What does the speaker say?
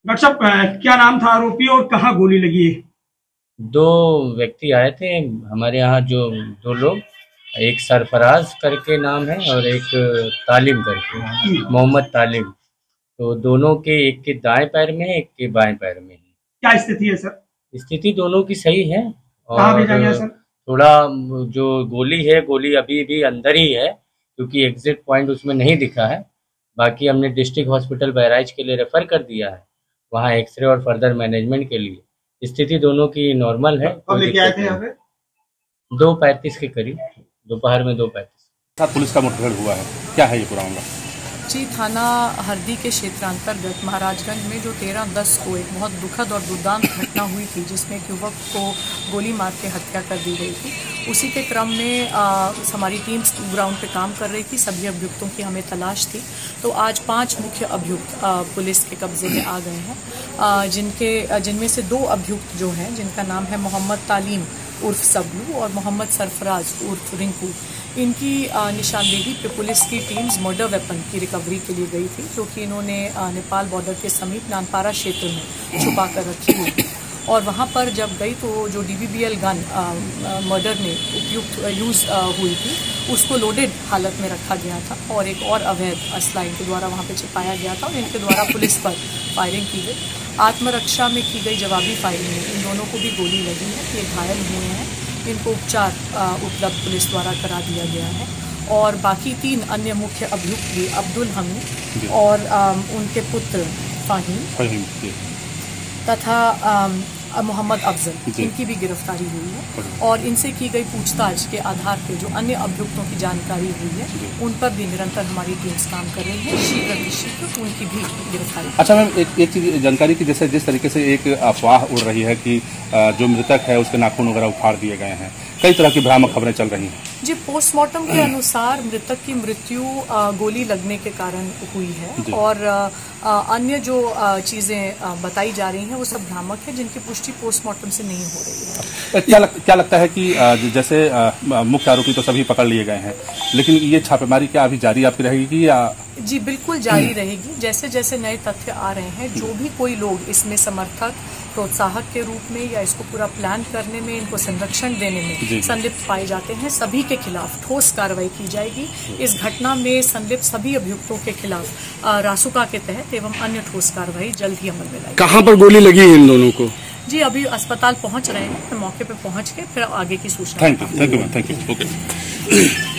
Doctor साहब, क्या नाम था आरोपी और कहाँ गोली लगी है? दो व्यक्ति आए थे हमारे यहाँ, जो दो लोग, एक सरफराज करके नाम है और एक तालिम करके, मोहम्मद तालिम। तो दोनों के, एक के दाएं पैर में है, एक के बाएं पैर में है। क्या स्थिति है सर? स्थिति दोनों की सही है। कहाँ और भेजा गया सर? थोड़ा जो गोली है, गोली अभी भी अंदर ही है, क्योंकि एग्जिट पॉइंट उसमें नहीं दिखा है। बाकी हमने डिस्ट्रिक्ट हॉस्पिटल बहराइच के लिए रेफर कर दिया है, वहाँ एक्सरे और फर्दर मैनेजमेंट के लिए। स्थिति दोनों की नॉर्मल है। कब लेके आए थे यहाँ पे? 2:35 के करीब, दोपहर में 2:35। पुलिस का मुठभेड़ हुआ है, क्या है ये पूरा मामला? जी, थाना हरदी के क्षेत्रांतर्गत महाराजगंज में जो 13/10 को एक बहुत दुखद और दुर्दांत घटना हुई थी, जिसमें एक युवक को गोली मार के हत्या कर दी गई थी, उसी के क्रम में हमारी टीम ग्राउंड पे काम कर रही थी। सभी अभियुक्तों की हमें तलाश थी, तो आज 5 मुख्य अभियुक्त पुलिस के कब्जे में आ गए हैं, जिनमें से 2 अभियुक्त जो हैं, जिनका नाम है मोहम्मद तालीम उर्फ सबलू और मोहम्मद सरफराज उर्फ रिंकू। इनकी निशानदेही पे पुलिस की टीम्स मर्डर वेपन की रिकवरी के लिए गई थी, जो कि इन्होंने नेपाल बॉर्डर के समीप नानपारा क्षेत्र में छुपा कर रखी हुई थी। और वहाँ पर जब गई तो जो DBBL गन मर्डर में उपयुक्त यूज़ हुई थी, उसको लोडेड हालत में रखा गया था और एक और अवैध असला इनके द्वारा वहाँ पे छिपाया गया था और इनके द्वारा पुलिस पर फायरिंग की गई। आत्मरक्षा में की गई जवाबी फायरिंग में इन दोनों को भी गोली लगी है। ये घायल हुए हैं, इनको उपचार उपलब्ध पुलिस द्वारा करा दिया गया है। और बाकी 3 अन्य मुख्य अभियुक्त भी अब्दुल हमीद और उनके पुत्र फाहीम तथा मोहम्मद अफजल, इनकी भी गिरफ्तारी हुई है। और इनसे की गई पूछताछ के आधार पर जो अन्य अभियुक्तों की जानकारी हुई है, उन पर भी निरंतर हमारी टीम्स काम कर रही है। शीघ्र उनकी भी गिरफ्तारी। अच्छा मैम, एक चीज जानकारी की, जैसे जिस तरीके से एक अफवाह उड़ रही है कि जो मृतक है उसके नाखून वगैरह उखाड़ दिए गए हैं, कई तरह की भ्रामक खबरें चल रही हैं। जी, पोस्टमार्टम के अनुसार मृतक की मृत्यु गोली लगने के कारण हुई है और अन्य जो चीजें बताई जा रही हैं वो सब भ्रामक है, जिनकी पुष्टि पोस्टमार्टम से नहीं हो रही है। क्या लगता है कि जैसे मुख्य आरोपी तो सभी पकड़ लिए गए हैं, लेकिन ये छापेमारी क्या अभी जारी आपकी रहेगी या? जी बिल्कुल जारी रहेगी। जैसे जैसे नए तथ्य आ रहे हैं, जो भी कोई लोग इसमें समर्थक, प्रोत्साहक के रूप में या इसको पूरा प्लान करने में, इनको संरक्षण देने में संलिप्त पाए जाते हैं, सभी के खिलाफ ठोस कार्रवाई की जाएगी। इस घटना में संलिप्त सभी अभियुक्तों के खिलाफ रासुका के तहत एवं अन्य ठोस कार्रवाई जल्द ही अमल में लाएगी। कहाँ पर गोली लगी है इन दोनों को? जी अभी अस्पताल पहुंच रहे हैं, तो मौके पे पहुंच के फिर आगे की सूचना। Thank you. ओके।